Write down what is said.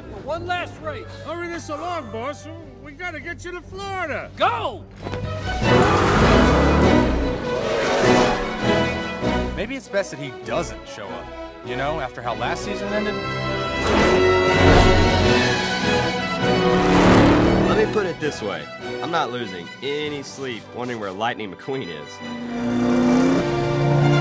for one last race. Hurry this along, boss. We gotta get you to Florida. Go! Maybe it's best that he doesn't show up. You know, after how last season ended? Let me put it this way. I'm not losing any sleep wondering where Lightning McQueen is.